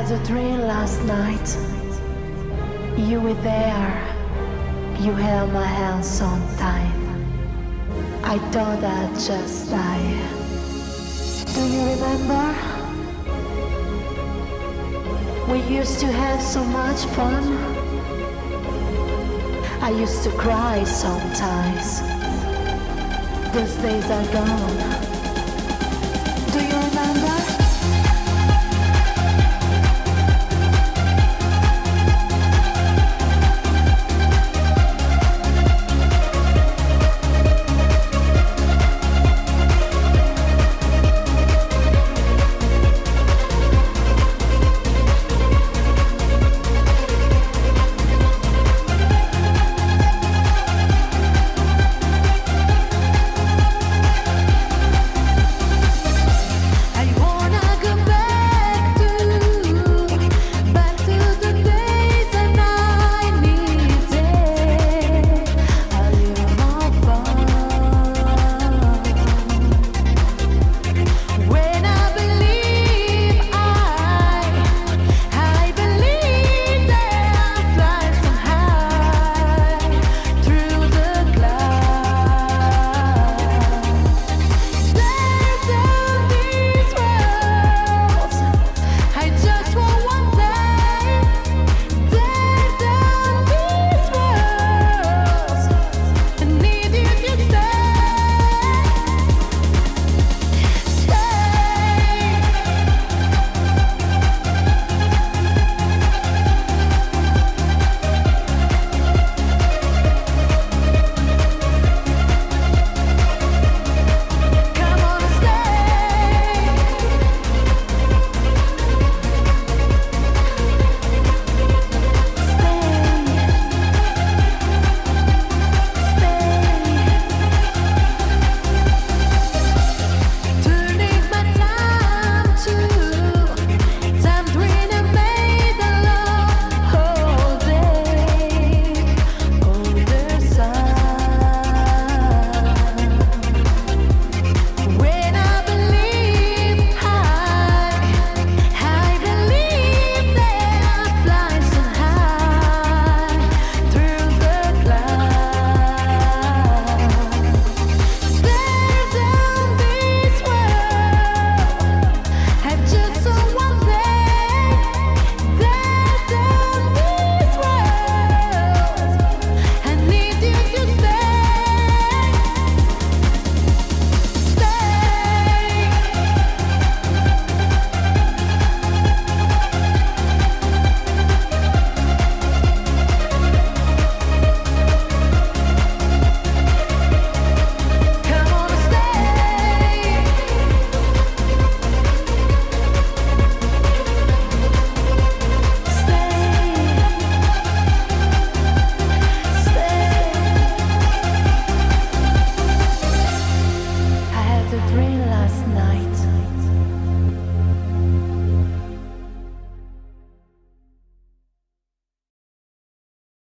had a dream last night. You were there. You held my hand so tight. I thought I'd just die. Do you remember? We used to have so much fun. I used to cry sometimes. Those days are gone. Do you remember?